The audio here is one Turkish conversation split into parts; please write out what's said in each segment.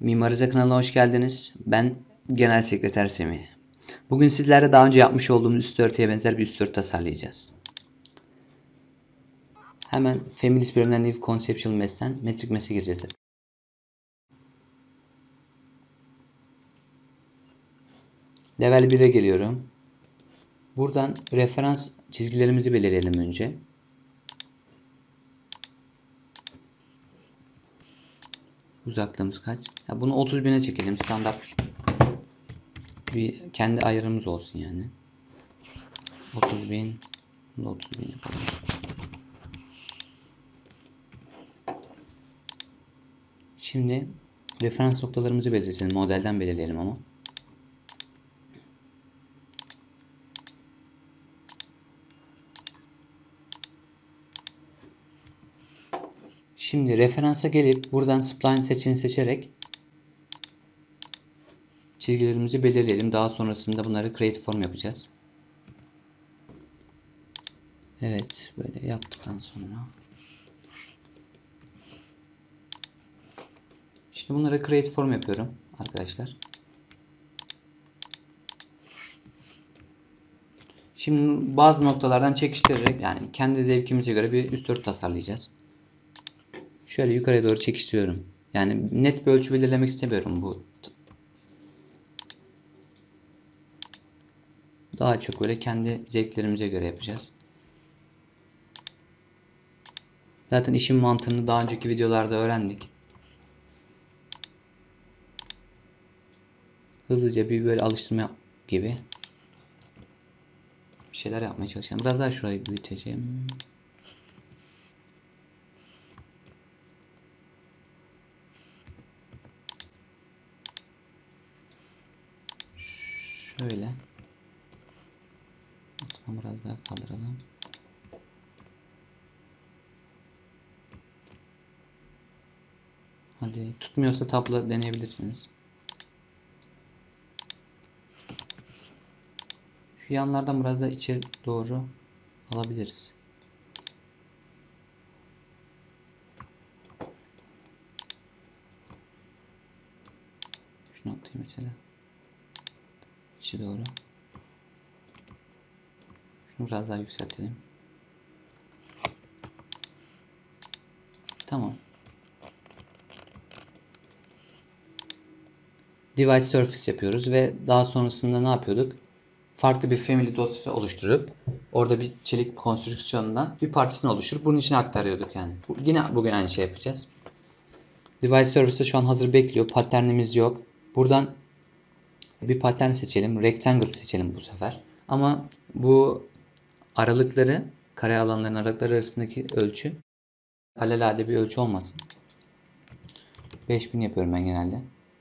Mimarize kanalına hoş geldiniz. Ben Genel Sekreter Semih. Bugün sizlerle daha önce yapmış olduğumuz üst örtüye benzer bir üst örtü tasarlayacağız. Hemen Feminist bölümünden New Conceptual Math'ten Metric Math'e gireceğiz. Level 1'e geliyorum. Buradan referans çizgilerimizi belirleyelim önce. Uzaklığımız kaç? Ya bunu 30.000'e çekelim. Standart bir kendi ayarımız olsun yani. 30.000, 30.000 yapalım. Şimdi referans noktalarımızı belirleyelim. Modelden belirleyelim ama. Şimdi referansa gelip buradan spline seçeneğini seçerek çizgilerimizi belirleyelim. Daha sonrasında bunları create form yapacağız. Evet, böyle yaptıktan sonra şimdi bunları create form yapıyorum arkadaşlar. Şimdi bazı noktalardan çekiştirerek, yani kendi zevkimize göre bir üst örtü tasarlayacağız. Şöyle yukarıya doğru çekiştiriyorum. Yani net bir ölçü belirlemek istemiyorum bu. Daha çok böyle kendi zevklerimize göre yapacağız. Zaten işin mantığını daha önceki videolarda öğrendik. Hızlıca bir böyle alıştırma gibi bir şeyler yapmaya çalışacağım. Biraz daha şurayı büyüteceğim. Şöyle. Biraz daha kaldıralım. Hadi tutmuyorsa tabla deneyebilirsiniz. Şu yanlardan biraz da içe doğru alabiliriz. Şu noktayı mesela içe doğru. Şunu biraz daha yükseltelim. Tamam. Divide surface yapıyoruz ve daha sonrasında ne yapıyorduk? Farklı bir family dosyası oluşturup orada bir çelik konstrüksiyonundan bir parçasını oluşturup bunun içine aktarıyorduk yani. Yine bugün aynı şey yapacağız. Divide surface şu an hazır bekliyor. Patternimiz yok. Buradan bir pattern seçelim. Rectangle seçelim bu sefer. Ama bu aralıkları, kare alanların aralıkları arasındaki ölçü alelade bir ölçü olmasın. 5000 yapıyorum ben genelde.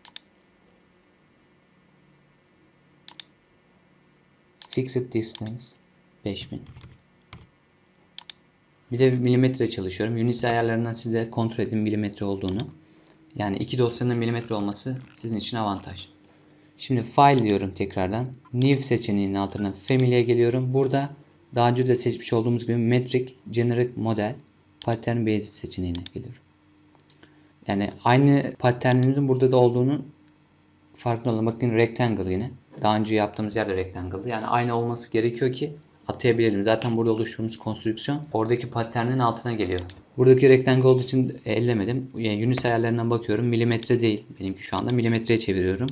Fixed distance 5000. Bir de milimetre çalışıyorum. Unity ayarlarından siz de kontrol edin milimetre olduğunu. Yani iki dosyanın milimetre olması sizin için avantaj. Şimdi file diyorum tekrardan. New seçeneğinin altına family'e geliyorum. Burada daha önce de seçmiş olduğumuz gibi metric generic model pattern based seçeneğine geliyorum. Yani aynı patternimizin burada da olduğunu farkında olun. Bakın rectangle yine. Daha önce yaptığımız yerde rectangle'dı. Yani aynı olması gerekiyor ki atayabilelim. Zaten burada oluşturduğumuz konstrüksiyon oradaki patternin altına geliyor. Buradaki rectangle olduğu için ellemedim. Yani Unity ayarlarından bakıyorum. Milimetre değil. Benimki şu anda milimetreye çeviriyorum.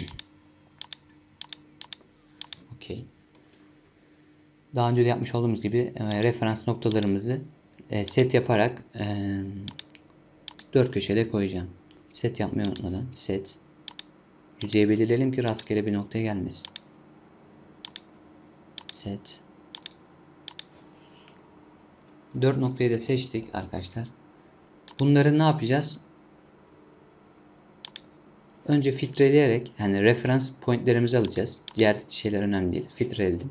Okey. Daha önce de yapmış olduğumuz gibi referans noktalarımızı set yaparak 4 köşede koyacağım. Set yapmayı unutmadan set. Yüzeyi belirleyelim ki rastgele bir noktaya gelmesin. Set. 4 noktayı da seçtik arkadaşlar. Bunları ne yapacağız? Önce filtreleyerek, yani referans pointlerimizi alacağız. Diğer şeyler önemli değil. Filtreledim.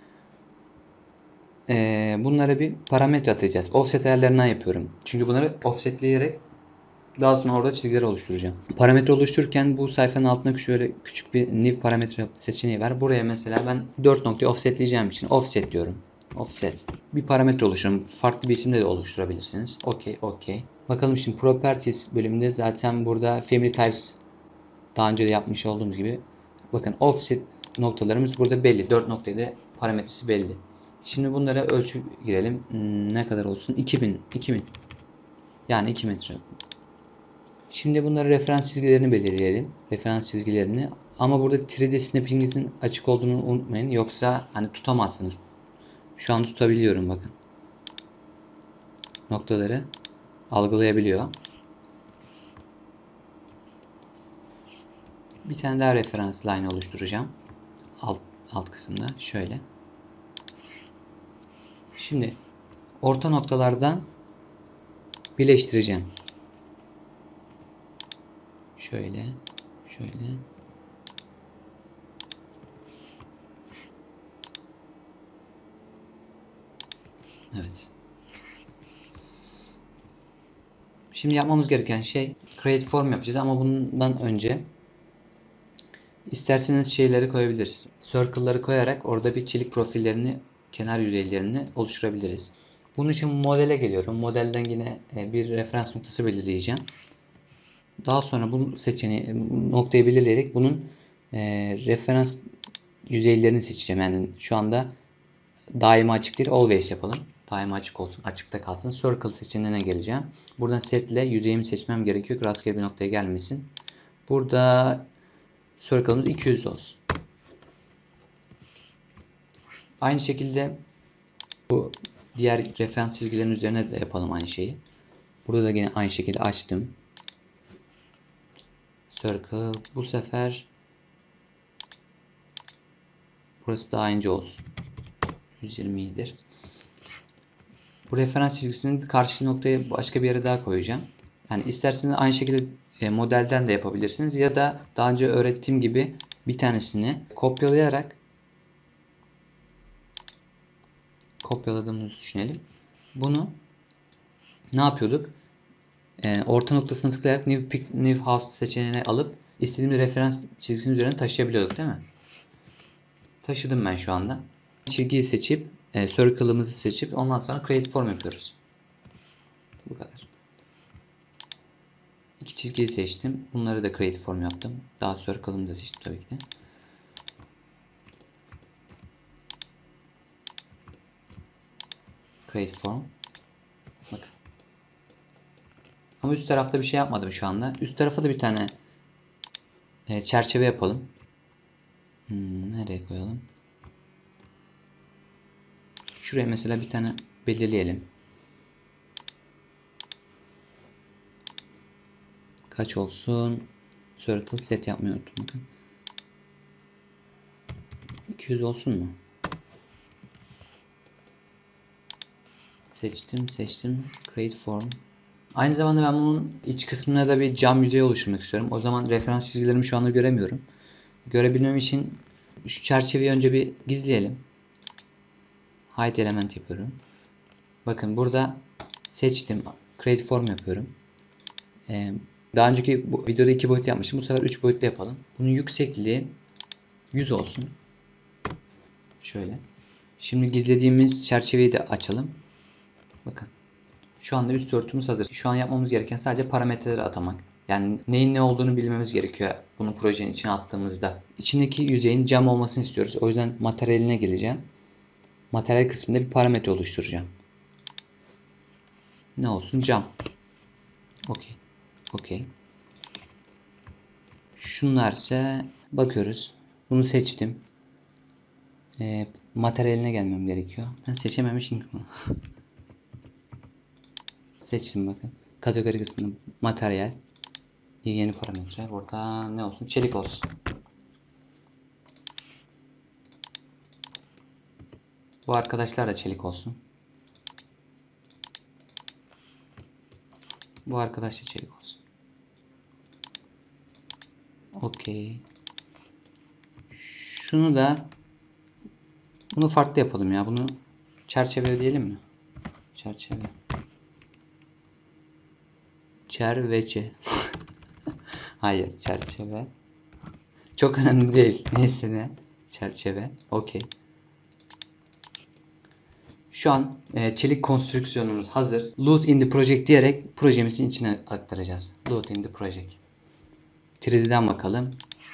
Bunlara bir parametre atacağız. Offset ayarlarından yapıyorum. Çünkü bunları offsetleyerek daha sonra orada çizgiler oluşturacağım. Parametre oluştururken bu sayfanın altında şöyle küçük bir new parametre seçeneği var. Buraya mesela ben 4 noktayı offsetleyeceğim için offset diyorum. Offset. Bir parametre oluşturuyorum. Farklı bir isimle de oluşturabilirsiniz. Okey. Bakalım şimdi Properties bölümünde zaten burada Family Types Daha önce de yapmış olduğumuz gibi. Bakın offset noktalarımız burada belli. 4 noktaya da parametresi belli. Şimdi bunlara ölçü girelim. Ne kadar olsun? 2000. Yani 2 metre. Şimdi bunları referans çizgilerini belirleyelim. Referans çizgilerini. Ama burada 3D snapping'in açık olduğunu unutmayın. Yoksa hani tutamazsınız. Şu an tutabiliyorum bakın. Noktaları algılayabiliyor. Bir tane daha referans line oluşturacağım. Alt kısımda şöyle. Şimdi orta noktalardan birleştireceğim. Şöyle. Evet. Şimdi yapmamız gereken şey create form yapacağız ama bundan önce isterseniz şeyleri koyabiliriz. Circle'ları koyarak orada bir çelik profillerini, kenar yüzeylerini oluşturabiliriz. Bunun için modele geliyorum. Modelden yine bir referans noktası belirleyeceğim. Daha sonra bu seçeneği, noktayı belirleyerek bunun referans yüzeylerini seçeceğim. Yani şu anda daima açık değil, always yapalım. Daima açık olsun, açıkta kalsın. Circle seçeneğine geleceğim. Buradan set ile yüzeyimi seçmem gerekiyor ki rastgele bir noktaya gelmesin. Burada circle'ımız 200 olsun. Aynı şekilde bu diğer referans çizgilerin üzerine de yapalım aynı şeyi. Burada da yine aynı şekilde açtım. Circle. Bu sefer burası daha ince olsun. 120 iyidir. Bu referans çizgisinin karşı noktaya başka bir yere daha koyacağım. Yani isterseniz aynı şekilde modelden de yapabilirsiniz ya da daha önce öğrettiğim gibi bir tanesini kopyaladığımızı düşünelim. Bunu ne yapıyorduk? Orta noktasına tıklayarak New House seçeneğine alıp istediğimiz referans çizgisinin üzerine taşıyabiliyorduk değil mi? Taşıdım ben şu anda. Çizgiyi seçip circle'ımızı seçip ondan sonra create form yapıyoruz. Bu kadar. İki çizgiyi seçtim. Bunları da create form yaptım. Daha circle'ımı da seçtim tabii ki de. Create form. Bakın. Ama üst tarafta bir şey yapmadım şu anda. Üst tarafa da bir tane çerçeve yapalım. Nereye koyalım? Şuraya mesela bir tane belirleyelim. Kaç olsun? Circle set yapmayı unuttum. Bakın. 200 olsun mu? Seçtim. Create form. Aynı zamanda ben bunun iç kısmına da bir cam yüzey oluşturmak istiyorum. O zaman referans çizgilerimi şu anda göremiyorum. Görebilmem için şu çerçeveyi önce bir gizleyelim. Hide element yapıyorum. Bakın burada seçtim. Create form yapıyorum. Daha önceki videoda 2 boyutlu yapmıştım. Bu sefer 3 boyutlu yapalım. Bunun yüksekliği 100 olsun. Şöyle. Şimdi gizlediğimiz çerçeveyi de açalım. Bakın. Şu anda üst örtümüz hazır. Şu an yapmamız gereken sadece parametreleri atamak. Yani neyin ne olduğunu bilmemiz gerekiyor bunu projenin içine attığımızda. İçindeki yüzeyin cam olmasını istiyoruz. O yüzden materyaline geleceğim. Materyal kısmında bir parametre oluşturacağım. Ne olsun? Cam. Okey. Şunlar ise bakıyoruz. Bunu seçtim. Materyaline gelmem gerekiyor. Ben seçememişim ki bunu. Seçtim bakın. Kategori kısmında materyal. Yeni parametre. Burada ne olsun? Çelik olsun. Bu arkadaşlar da çelik olsun. Bu arkadaş da çelik olsun. Okey. Bunu farklı yapalım ya. Bunu çerçeve diyelim mi? Çerçeve. Çerçeve. Hayır, çerçeve. Çok önemli değil. Neyse ne. Çerçeve. Okey. Şu an çelik konstrüksiyonumuz hazır. Load in the project diyerek projemizin içine aktaracağız. Load in the project. 3D'den bakalım.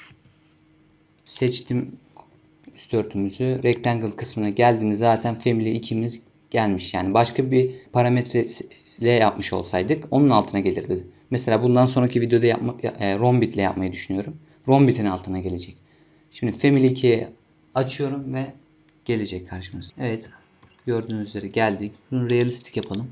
Seçtim üst örtümüzü. Rectangle kısmına geldiğimde zaten Family 2'miz gelmiş. Yani başka bir parametreyle yapmış olsaydık onun altına gelirdi. Mesela bundan sonraki videoda Rhombit ile yapmayı düşünüyorum. Rhombit'in altına gelecek. Şimdi Family 2'yi açıyorum ve gelecek karşımıza. Evet, gördüğünüz üzere geldik. Bunu realistik yapalım.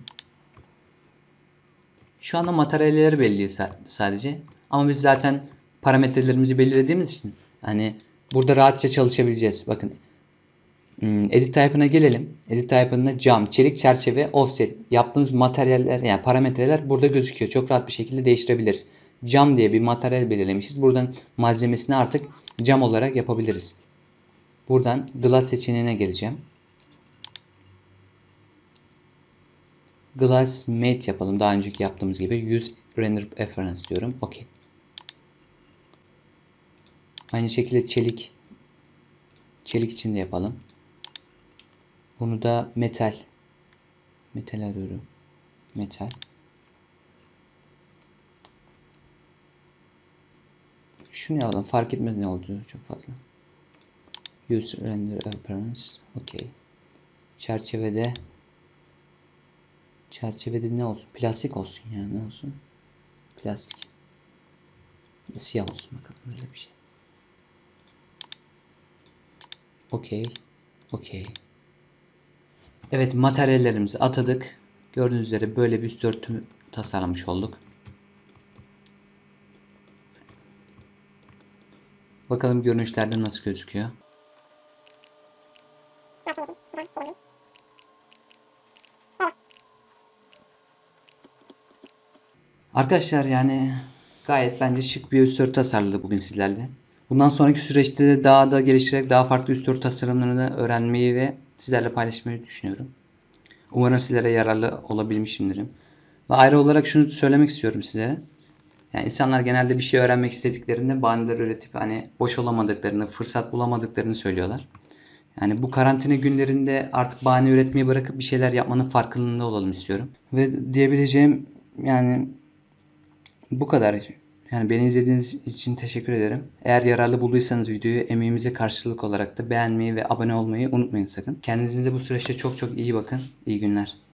Şu anda materyalleri belli sadece. Ama biz zaten parametrelerimizi belirlediğimiz için hani burada rahatça çalışabileceğiz. Bakın, edit type'ına gelelim. Edit type'ına cam, çelik, çerçeve, offset yaptığımız materyaller, yani parametreler burada gözüküyor. Çok rahat bir şekilde değiştirebiliriz. Cam diye bir materyal belirlemişiz. Buradan malzemesini artık cam olarak yapabiliriz. Buradan glass seçeneğine geleceğim. Glass Mate yapalım. Daha önceki yaptığımız gibi. Use Render Reference diyorum. OK. Aynı şekilde çelik. Çelik için de yapalım. Bunu da metal. Metal arıyorum. Metal. Şunu yapalım. Fark etmez ne olduğu çok fazla. Use Render Appearance. OK. Çerçevede ne olsun? Plastik olsun yani, ne olsun? Plastik. Siyah olsun bakalım, öyle bir şey. OK. OK. Evet, materyallerimizi atadık. Gördüğünüz üzere böyle bir üst örtü tasarlamış olduk. Bakalım görünüşlerde nasıl gözüküyor. Arkadaşlar yani gayet bence şık bir üst örtü tasarladık bugün sizlerle. Bundan sonraki süreçte de daha da geliştirerek daha farklı üst örtü tasarımlarını öğrenmeyi ve sizlerle paylaşmayı düşünüyorum. Umarım sizlere yararlı olabilmişimdir. Ve ayrı olarak şunu söylemek istiyorum size. Yani insanlar genelde bir şey öğrenmek istediklerinde bahaneler üretip hani boş olamadıklarını, fırsat bulamadıklarını söylüyorlar. Yani bu karantina günlerinde artık bahane üretmeyi bırakıp bir şeyler yapmanın farkında olalım istiyorum. Ve diyebileceğim yani bu kadar. Yani beni izlediğiniz için teşekkür ederim. Eğer yararlı bulduysanız videoyu, emeğimize karşılık olarak da beğenmeyi ve abone olmayı unutmayın sakın. Kendinize bu süreçte çok çok iyi bakın. İyi günler.